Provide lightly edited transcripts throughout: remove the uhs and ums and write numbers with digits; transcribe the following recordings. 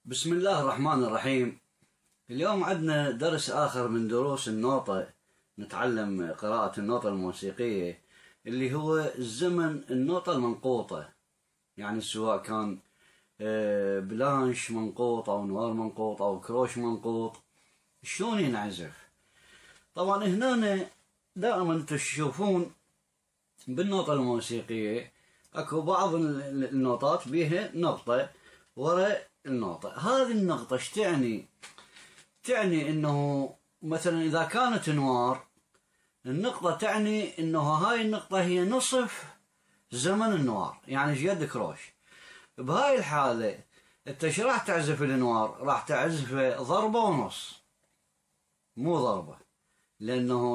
بسم الله الرحمن الرحيم. اليوم عندنا درس آخر من دروس النوطة، نتعلم قراءة النوطة الموسيقية اللي هو الزمن النوطة المنقوطة، يعني سواء كان بلانش منقوط أو نوار منقوط أو كروش منقوط شلون ينعزف. طبعا هنا دائما تشوفون بالنوطة الموسيقية اكو بعض النوطات بيها نقطة وراء النقطة. هذه النقطة ايش تعني؟ تعني انه مثلا اذا كانت نوار، النقطة تعني انه هاي النقطة هي نصف زمن النوار، يعني ايش قد كروش. بهاي الحالة انت ايش راح تعزف النوار؟ راح تعزف ضربة ونص، مو ضربة، لانه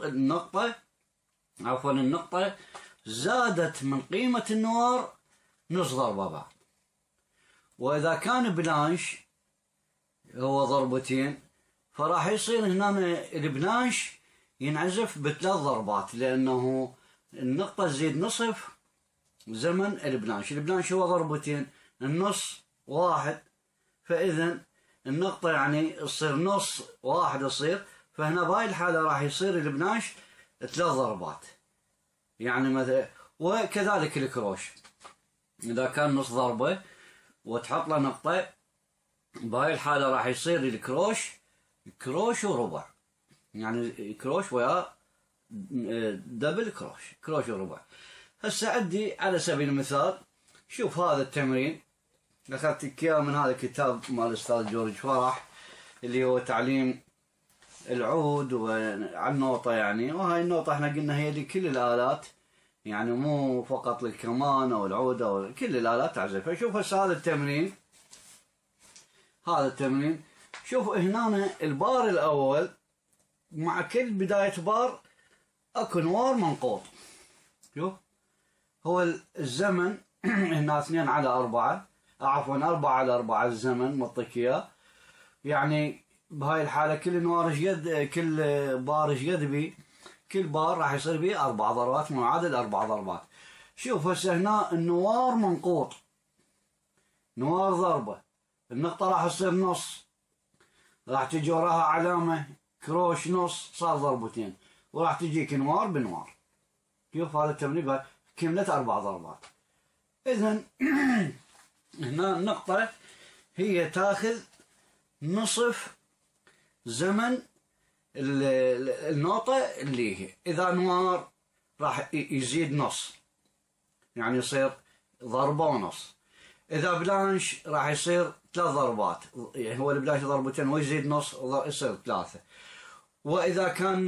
النقطة زادت من قيمة النوار نص ضربة بعد. وإذا كان بلانش هو ضربتين، فراح يصير هنا البلانش ينعزف بثلاث ضربات، لأنه النقطة تزيد نصف زمن البلانش. البلانش هو ضربتين، النص واحد، فإذا النقطة يعني تصير نص واحد يصير، فهنا بهاي الحالة راح يصير البلانش ثلاث ضربات، يعني مثلا. وكذلك الكروش إذا كان نص ضربة وتحط له نقطة، بهاي الحالة راح يصير الكروش كروش وربع، يعني كروش ويا دبل كروش وربع. هسه عندي على سبيل المثال، شوف هذا التمرين أخذت إياه من هذا الكتاب مال الأستاذ جورج فرح اللي هو تعليم العود وعلى النوطة يعني. وهاي النوطة احنا قلنا هي لكل الآلات، يعني مو فقط للكمان أو العود أو كل الآلات تعزفها. شوف هسه هذا التمرين، شوف هنا البار الأول مع كل بداية بار أكو نوار منقوط. شوف هو الزمن هنا 2/4، عفوا 4/4 الزمن مطيك إياه، يعني بهاي الحالة كل نوار كل بار ايش قد بيه؟ كل بار راح يصير بيه 4 ضربات، معادل 4 ضربات. شوف هسه هنا النوار منقوط، نوار ضربة، النقطة راح تصير نص، راح تجي وراها علامة كروش نص، صار ضربتين، وراح تجيك نوار بنوار. شوف هذا التمرين كملت 4 ضربات. إذن هنا النقطة هي تاخذ نصف زمن النوطة اللي هي. إذا نوار راح يزيد نص، يعني يصير ضربة ونص. إذا بلانش راح يصير 3 ضربات، يعني هو البلانش ضربتين ويزيد نص يصير 3. وإذا كان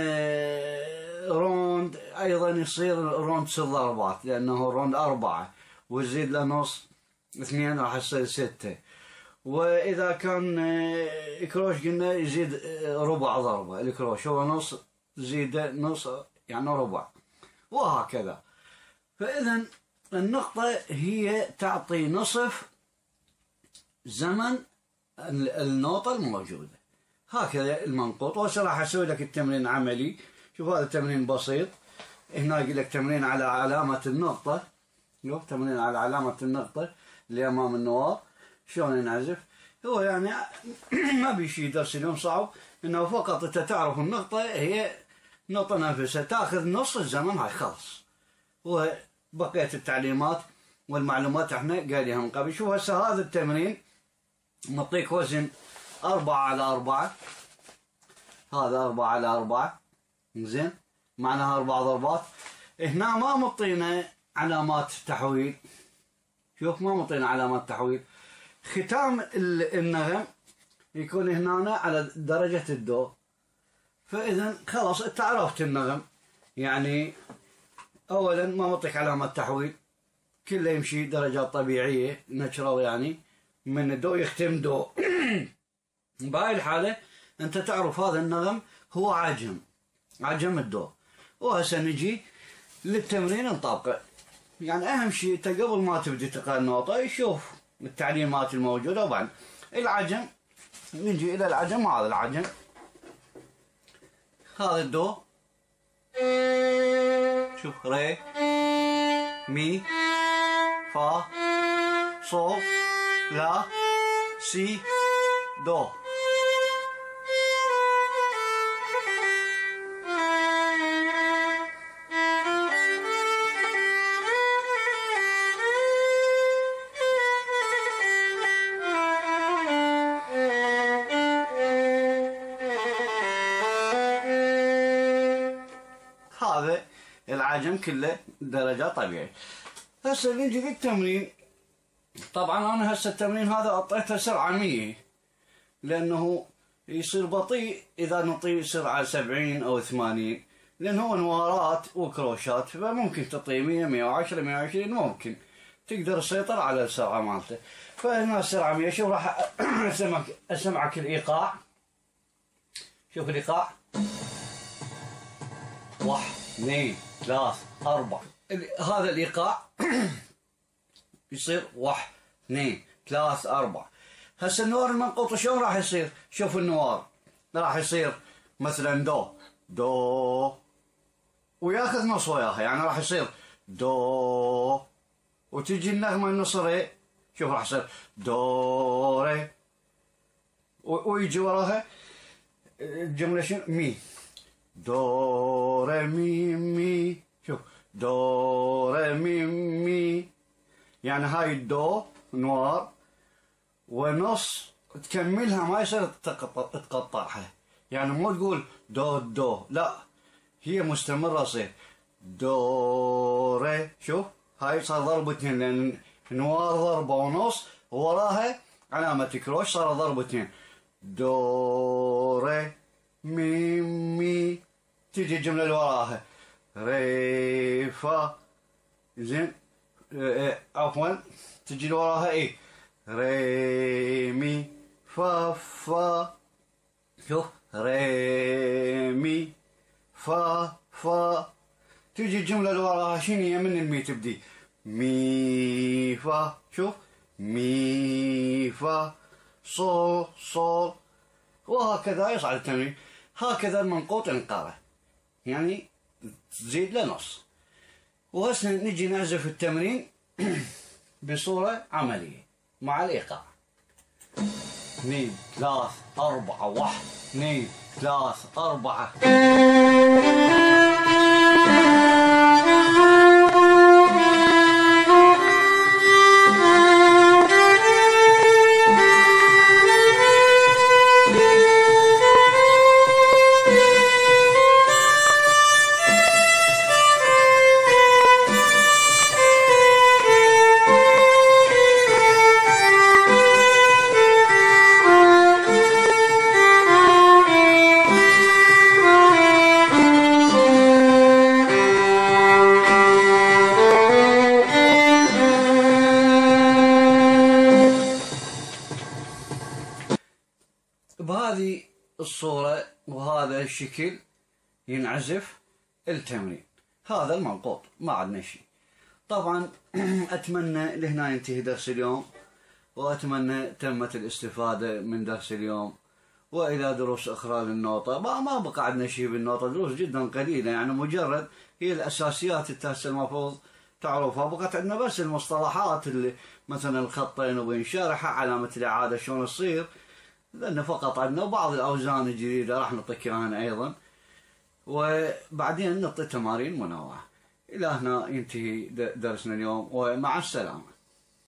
روند أيضا يصير روند 6 ضربات، لأنه روند 4 ويزيد له نص 2 راح يصير 6. وإذا كان كروش قلنا يزيد ربع ضربة، الكروش هو نص زيد نص يعني ربع، وهكذا. فإذا النقطة هي تعطي نصف زمن النوطة الموجودة، هكذا المنقوط. وهسه راح أسوي لك التمرين عملي. شوف هذا التمرين بسيط، هنا أقول لك تمرين على علامة النقطة. شوف تمرين على علامة النقطة اللي أمام النوار شلون ينعزف. هو يعني ما بيشي درس اليوم صعب، انه فقط انت تعرف النقطة هي نقطة نفسها، تاخذ نص الزمن هاي خلص. وبقية التعليمات والمعلومات احنا قايلينها من قبل. شوف هسه هذا التمرين نعطيك وزن 4/4، هذا 4/4 زين، معناها 4 ضربات. هنا ما مطينا علامات تحويل، شوف ما مطينا علامات تحويل. ختام النغم يكون هنا على درجة الدو، فإذا خلاص انت عرفت النغم. يعني أولا ما مطيك علامة تحويل، كله يمشي درجات طبيعية ناتشرال، يعني من الدو يختم دو. بهاي الحالة انت تعرف هذا النغم هو عجم الدو. وهسه نجي للتمرين نطبقه. يعني أهم شيء انت قبل ما تبدي تقرأ النوطة يشوف التعليمات الموجودة. وبعد العجم نجي إلى العجم. هذا العجم، هذا الدو، شوف ري مي فا صول لا سي دو. هذا العجم كله درجة طبيعي. هسه نجي للتمرين. طبعا انا هسه التمرين هذا اعطيته سرعة 100 لانه يصير بطيء اذا نعطيه سرعة 70 او 80، لان هو نوارات وكروشات، فممكن تعطيه 100 110 120 ممكن تقدر تسيطر على السرعة مالته. فهنا السرعة 100. شوف راح اسمعك الايقاع. شوف الايقاع 1 2 3 4. هذا الايقاع يصير 1 2 3 4. هسه النوار المنقوط شلون راح يصير؟ شوف النوار راح يصير مثلا دو وياخذ نص وياها، يعني راح يصير دو وتجي النغمه النص ري. شوف راح يصير دو ري ويجي وراها الجمله شنو؟ مي دو ري مي. شوف دو ري مي، يعني هاي الدو نوار ونص تكملها، ما يصير تقطعها، يعني مو تقول دو لا، هي مستمرة تصير دو ري. شوف هاي صار ضربتين لأن نوار ضربة ونص ووراها علامة كروش صار ضربتين. دو ري مي. تيجي الجملة اللي وراها ري فا. زين عفوا تجي اللي وراها ايه ري مي فا. شوف ري مي فا. تجي الجملة اللي وراها شنو هي؟ من المي تبدي مي فا. شوف مي فا صول. وهكذا يصعد التمرين. هكذا المنقوط انقرأ، يعني تزيد لنص. وهسه نجي نعزف التمرين بصورة عملية مع الإيقاع. 2 3 4 1 2 3 4. بهذه الصورة وهذا الشكل ينعزف التمرين. هذا المنقوط ما عندنا شيء. طبعا أتمنى لهنا ينتهي درس اليوم، وأتمنى تمت الاستفادة من درس اليوم. وإلى دروس أخرى للنوطة. ما بقى عندنا شيء بالنوطة، دروس جدا قليلة، يعني مجرد هي الأساسيات التاسة المفروض تعرفها. بقت عندنا بس المصطلحات اللي مثلا الخطين وبين شرحة، علامة الإعادة شلون تصير، لأن فقط عندنا بعض الأوزان الجديدة راح نعطيك إياها أيضا، وبعدين نعطي تمارين منوعة. إلى هنا ينتهي درسنا اليوم، ومع السلامة.